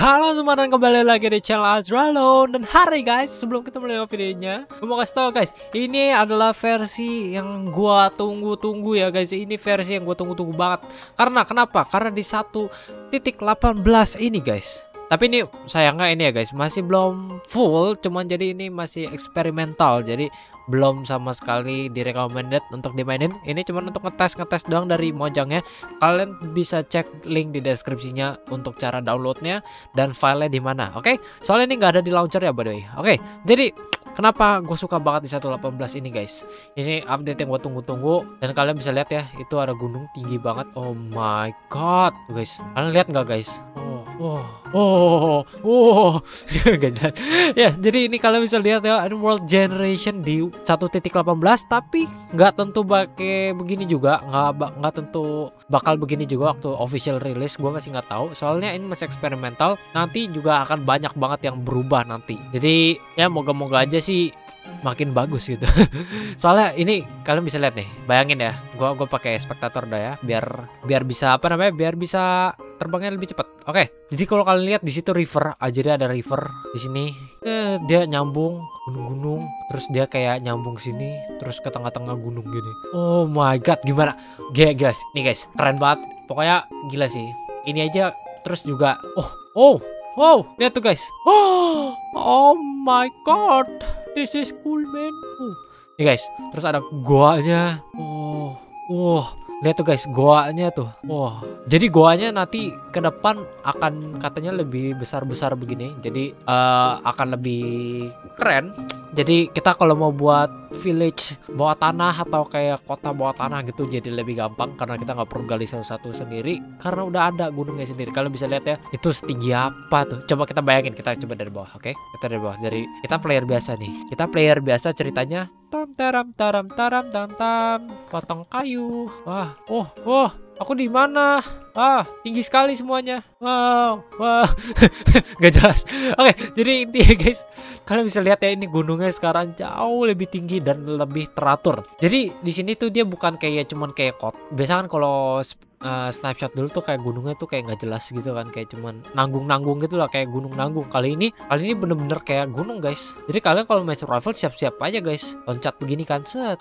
Halo semua dan kembali lagi di channel Azralon. Dan hari guys, sebelum kita mulai videonya, gue mau kasih tau guys, ini adalah versi yang gua tunggu-tunggu ya guys. Ini versi yang gua tunggu-tunggu banget. Karena kenapa? Karena di 1.18 ini guys. Tapi ini sayangnya ini ya guys, masih belum full, cuman jadi ini masih eksperimental. Jadi belum sama sekali recommended untuk dimainin. Ini cuma untuk ngetes doang dari Mojangnya. Kalian bisa cek link di deskripsinya untuk cara downloadnya dan filenya di mana. Oke? Soalnya ini nggak ada di launcher ya by the way. Oke, jadi kenapa gue suka banget di 1.18 ini guys? Ini update yang gue tunggu-tunggu. Dan kalian bisa lihat ya, itu ada gunung tinggi banget. Oh my god guys, kalian lihat nggak guys? Gak jelas. Ya, jadi ini kalian bisa lihat ya, ini world generation di 1.18, tapi nggak tentu pakai begini juga, nggak tentu bakal begini juga waktu official release. Gue masih nggak tahu, soalnya ini masih eksperimental. Nanti juga akan banyak banget yang berubah nanti. Jadi ya moga-moga aja sih makin bagus gitu. Soalnya ini kalian bisa lihat nih, bayangin ya, gua pakai spektator dah ya, biar bisa apa namanya, biar bisa terbangnya lebih cepat. Oke, jadi kalau kalian lihat di situ river, jadi ada river di sini. Dia nyambung gunung-gunung, terus dia kayak nyambung sini, terus ke tengah-tengah gunung gini. Oh my god, gimana? Gila sih. Nih guys, keren banget. Pokoknya gila sih. Ini aja, terus juga wow, lihat tuh guys. Oh my god. This is cool man. Nih guys, terus ada goanya. Lihat tuh guys, goanya tuh. Jadi goanya nanti ke depan akan katanya lebih besar-besar begini. Jadi akan lebih keren. Jadi kita kalau mau buat village bawah tanah atau kayak kota bawah tanah gitu, jadi lebih gampang karena kita nggak perlu gali satu-satu sendiri karena udah ada gunungnya sendiri. Kalian bisa lihat ya, itu setinggi apa tuh. Coba kita bayangin, kita coba dari bawah, oke? Kita dari bawah, kita player biasa nih. Kita player biasa ceritanya taram potong kayu. Aku di mana? Tinggi sekali semuanya. Wow. Gak jelas. Oke, jadi intinya guys, kalian bisa lihat ya, ini gunungnya sekarang jauh lebih tinggi dan lebih teratur. Jadi di sini tuh dia bukan kayak cuman kayak biasa kan kalau snapshot dulu tuh kayak gunungnya tuh kayak nggak jelas gitu kan, kayak cuman nanggung gitu lah, kayak gunung nanggung. Kali ini bener-bener kayak gunung guys. Jadi kalian kalau main survival siap-siap aja guys, loncat begini kan, set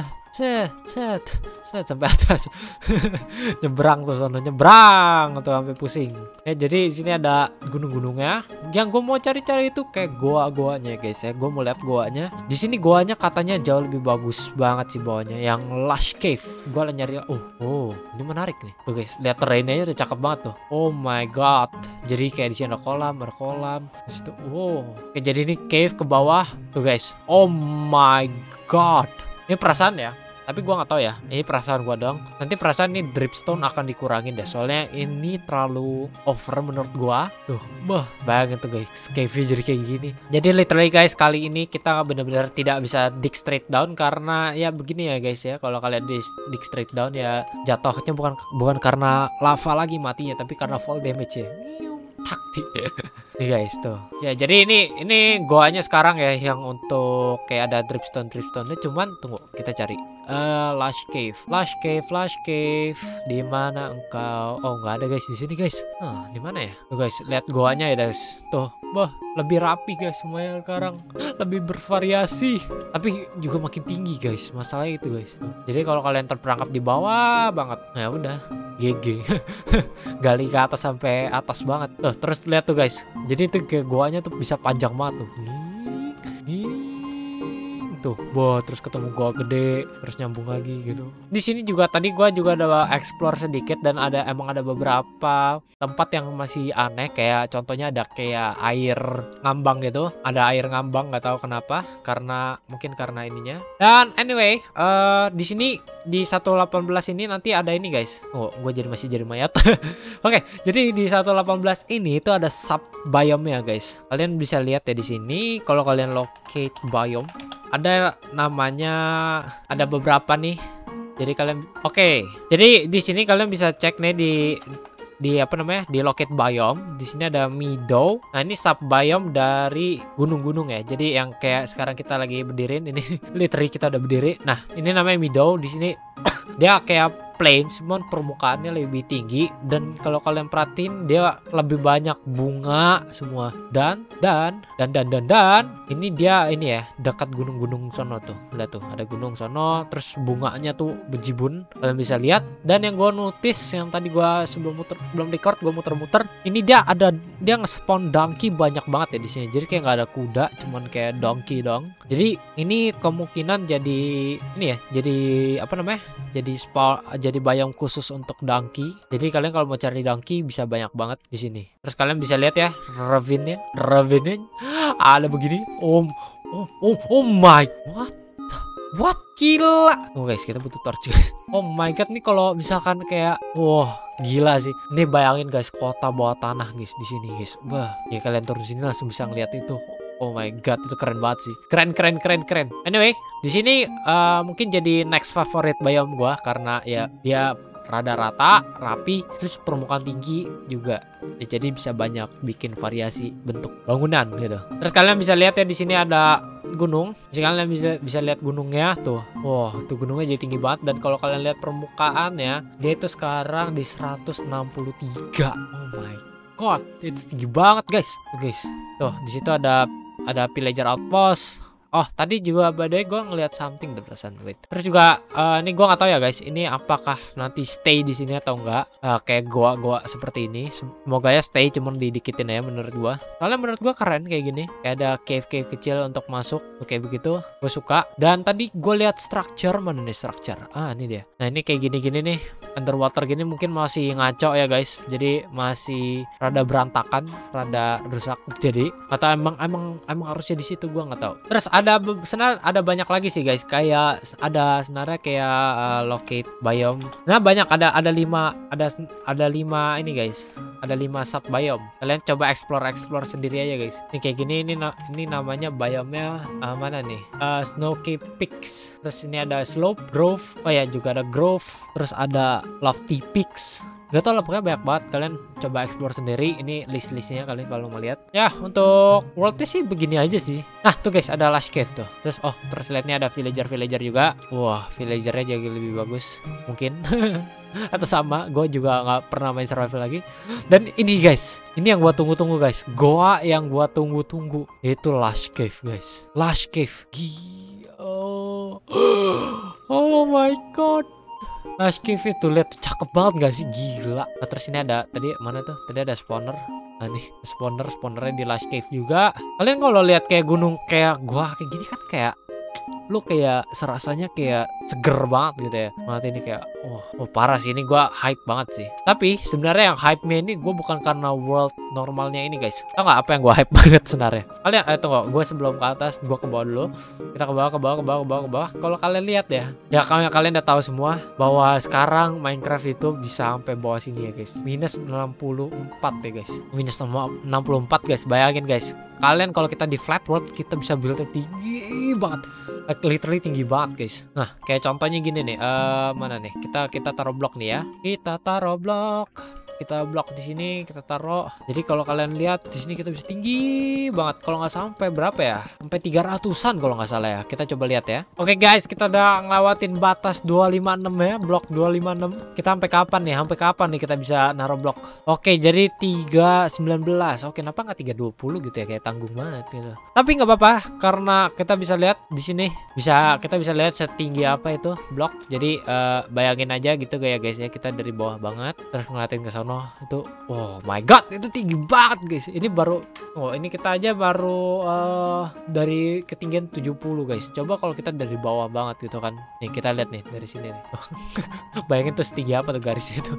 sampai atas. Nyebrang tuh tuh sampai pusing ya. Jadi di sini ada gunung-gunungnya. Yang gue mau cari-cari itu kayak goanya guys ya. Gue mau lihat goanya. Di sini goanya katanya jauh lebih bagus banget sih bawahnya, yang lush cave. Gue lah nyari. Ini menarik nih tuh guys, lihat terrainnya udah cakep banget tuh. Oh my god, jadi kayak di sini ada kolam terus itu. Oke, jadi ini cave ke bawah tuh guys. Oh my god, ini perasaan ya, tapi gua nggak tahu ya, ini perasaan gua dong. Nanti perasaan ini dripstone akan dikurangin deh, soalnya ini terlalu over menurut gua. Bayangin tuh guys, cave jadi kayak gini. Jadi literally guys, kali ini kita bener-bener tidak bisa dig straight down karena ya begini ya guys ya. Kalau kalian dig straight down ya jatuhnya bukan karena lava lagi matinya, tapi karena fall damage ya. Taktik. Nih guys tuh. Ya jadi ini goanya sekarang ya, yang untuk kayak ada dripstone-nya. Cuman tunggu, kita cari lush cave. Di mana engkau? Oh, nggak ada guys di sini guys. Di mana ya? Tuh guys, lihat goanya ya guys. Tuh, lebih rapi guys semuanya sekarang. Lebih bervariasi. Tapi juga makin tinggi guys. Masalahnya itu guys. Jadi kalau kalian terperangkap di bawah banget, ya udah GG. Gali ke atas sampai atas banget. Terus lihat tuh guys. Jadi itu kayak goanya tuh bisa panjang banget tuh. Tuh, terus ketemu goa gede, terus nyambung lagi gitu. Di sini juga tadi gua juga ada explore sedikit dan emang ada beberapa tempat yang masih aneh, kayak contohnya ada kayak air ngambang gitu. Ada air ngambang, nggak tahu kenapa, mungkin karena ininya. Dan anyway, di sini di 1.18 ini nanti ada ini guys. Gue masih jadi mayat. Oke, jadi di 1.18 ini itu ada sub biome ya guys. Kalian bisa lihat ya di sini. Kalau kalian locate biome, ada namanya, ada beberapa nih. Jadi kalian jadi di sini kalian bisa cek nih di apa namanya, di locate biome. Di sini ada meadow. Nah, ini sub biome dari gunung-gunung ya. Jadi yang kayak sekarang kita lagi berdiriin ini literally kita udah berdiri. Nah, ini namanya meadow. Di sini dia kayak plain, cuman permukaannya lebih tinggi. Dan kalau kalian perhatiin dia lebih banyak bunga semua. Dan ini dia ini ya dekat gunung-gunung sono tuh. Lihat tuh ada gunung sono, terus bunganya tuh bejibun, kalian bisa lihat. Dan yang gue notice yang tadi gue sebelum record gue muter-muter, ini dia nge-spawn donkey banyak banget ya di sini. Jadi kayak nggak ada kuda, cuman kayak donkey dong. Jadi ini kemungkinan jadi ini ya, jadi apa namanya? Jadi biome khusus untuk donkey. Jadi kalian kalau mau cari donkey bisa banyak banget di sini. Terus kalian bisa lihat ya ravine-nya ada begini. Oh my, what gila. Oh guys, kita butuh torch guys. Oh my god, nih kalau misalkan kayak wah gila sih. Nih bayangin guys, kota bawah tanah guys di sini guys. Wah, ya kalian turun sini langsung bisa ngeliat itu. Oh my god, itu keren banget sih. Keren. Anyway, di sini mungkin jadi next favorite biome gua karena ya dia rada rata, rapi, terus permukaan tinggi juga. Ya, jadi bisa banyak bikin variasi bentuk bangunan gitu. Terus kalian bisa lihat ya di sini ada gunung. Jadi kalian bisa lihat gunungnya tuh. Wah, tuh gunungnya jadi tinggi banget. Dan kalau kalian lihat permukaannya, dia itu sekarang di 163. Oh my god, itu tinggi banget guys. Tuh di situ ada villager outpost. Oh, tadi juga by the way gue ngeliat something the perasaan. Wait. Terus juga ini gue nggak tahu ya guys, ini apakah nanti stay di sini atau enggak? Kayak gua seperti ini. Semoga ya stay, cuman didikitin ya menurut gue. Soalnya menurut gue keren kayak gini. Kayak ada cave kecil untuk masuk. Kayak begitu. Gue suka. Dan tadi gue lihat structure, mana nih structure? Ini dia. Nah, ini kayak gini nih. Underwater gini mungkin masih ngaco ya guys. Jadi masih rada berantakan, rada rusak. Jadi atau emang harusnya di situ, gue nggak tahu. Terus ada banyak lagi sih guys, kayak ada sebenarnya kayak locate biome. Nah banyak, ada 5 ini guys, ada 5 sub biome. Kalian coba explore sendiri aja guys. Ini kayak gini, ini namanya biome-nya mana nih, snow cave peaks. Terus ini ada slope, grove, oh ya juga ada grove, terus ada lofty peaks. Gak tau lah, pokoknya banyak banget. Kalian coba explore sendiri. Ini list-listnya kalian kalau mau lihat. Ya untuk worldnya sih begini aja sih. Nah tuh guys, ada lush cave tuh. Terus lihat nih ada villager juga. Wah, villagernya jadi lebih bagus mungkin. Atau sama, gue juga nggak pernah main survival lagi. Dan ini guys, ini yang gue tunggu-tunggu guys. Goa yang gue tunggu-tunggu itu lush cave guys. Lush cave. Oh my god. Lush cave itu lihat tuh, cakep banget gak sih, gila. Nah, terus ini ada tadi mana tuh? Tadi ada spawner. Nah nih spawnernya di lush cave juga. Kalian kalau lihat kayak gunung kayak gua kayak gini kan kayak lu kayak serasanya kayak seger banget gitu ya. Nanti ini kayak oh parah sih, ini gua hype banget sih. Tapi sebenarnya yang hype-nya ini gua bukan karena world normalnya ini guys. Tahu nggak apa yang gua hype banget sebenarnya? Kalian tunggu, gua sebelum ke atas gua ke bawah dulu. Kita ke bawah. Kalau kalian lihat ya kalian udah tahu semua bahwa sekarang Minecraft itu bisa sampai bawah sini ya guys. Minus 64 ya guys. Minus 64 guys. Bayangin guys. Kalian kalau kita di flat world kita bisa build-nya tinggi banget. Literally tinggi banget guys. Nah kayak contohnya gini nih, mana nih, kita taruh blok nih ya. Kita blok di sini, kita taruh. Jadi kalau kalian lihat di sini kita bisa tinggi banget. Kalau nggak sampai berapa ya? Sampai 300-an kalau nggak salah ya. Kita coba lihat ya. Oke guys, kita udah ngelewatin batas 256 ya, blok 256. Kita sampai kapan nih kita bisa naruh blok? Oke, jadi 319. Oke, kenapa nggak 320 gitu ya? Kayak tanggung banget gitu. Tapi nggak apa-apa karena kita bisa lihat di sini kita bisa lihat setinggi apa itu blok. Jadi bayangin aja gitu kayak guys ya, kita dari bawah banget terus ngeliatin ke sana itu. Oh my god, itu tinggi banget guys. Ini kita aja baru dari ketinggian 70 guys. Coba kalau kita dari bawah banget gitu kan. Nih kita lihat nih dari sini nih. Bayangin tuh setinggi apa tuh garis itu.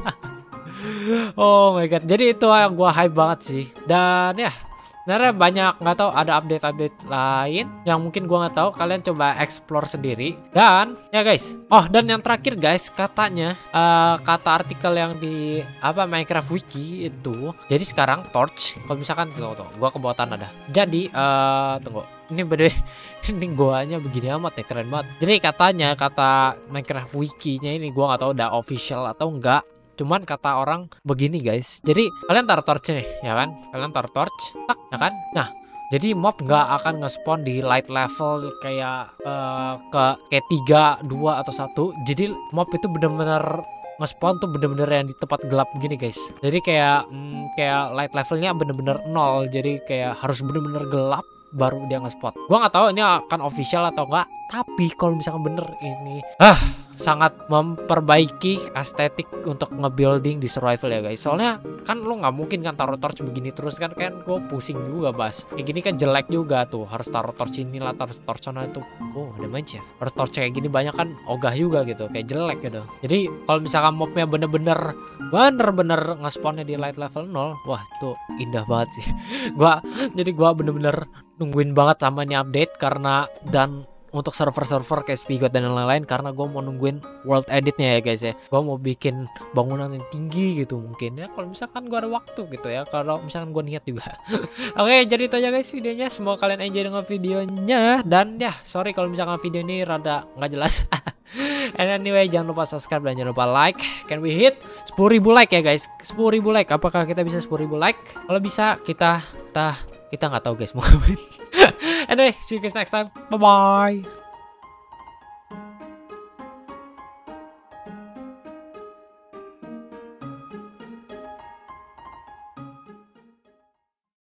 Oh my god. Jadi itu yang gua hype banget sih. Dan ya sebenarnya banyak, nggak tahu ada update lain yang mungkin gua nggak tahu. Kalian coba explore sendiri. Dan ya guys, dan yang terakhir guys, katanya kata artikel yang di Minecraft Wiki itu, jadi sekarang torch kalau misalkan tunggu, gua ke bawah tanah dah. Jadi tunggu, ini beda. Ini goanya begini amat ya, keren banget. Jadi katanya kata Minecraft Wiki-nya ini, gua nggak tahu udah official atau enggak. Cuman kata orang begini guys. Jadi kalian taruh torch nih ya kan. Kalian taruh torch, tak ya kan. Nah Jadi mob nggak akan nge-spawn di light level kayak kayak 3, 2 atau 1. Jadi mob itu bener-bener nge-spawn tuh bener-bener yang di tempat gelap gini guys. Jadi kayak light levelnya bener-bener 0. Jadi kayak harus bener-bener gelap baru dia nge-spawn. Gua nggak tahu ini akan official atau enggak, tapi kalau misalkan bener ini sangat memperbaiki estetik untuk nge-building di survival ya guys. Soalnya kan lu nggak mungkin kan taruh torch begini terus kan gue pusing juga Bas. Kayak gini kan jelek juga tuh, harus taruh torch inilah, taruh torch sana itu. Oh ada main chef, harus torch kayak gini banyak kan ogah juga gitu, kayak jelek gitu. Jadi kalau misalkan mobnya bener-bener nge-spawnnya di light level 0, wah itu indah banget sih. Jadi gua bener-bener nungguin banget sama ini update, karena dan untuk server-server kayak Spigot dan lain-lain, karena gue mau nungguin world editnya ya guys ya. Gue mau bikin bangunan yang tinggi gitu mungkin ya, kalau misalkan gue ada waktu gitu ya, kalau misalkan gue niat juga. Oke, jadi itu aja guys videonya, semoga kalian enjoy dengan videonya, dan ya sorry kalau misalkan video ini rada nggak jelas. And anyway, jangan lupa subscribe dan jangan lupa like. Can we hit 10.000 like ya guys? 10.000 like, apakah kita bisa 10.000 like? Kalau bisa kita nggak tahu guys mau ngapain. Anyway, see you guys next time. Bye bye.